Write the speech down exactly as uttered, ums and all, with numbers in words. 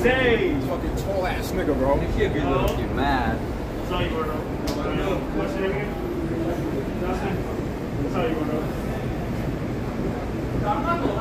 stage. Fucking tall ass nigga, bro. You can't be little. You're mad. That's all you want to know. What's your name again? Justin? That's all you want to know. I'm not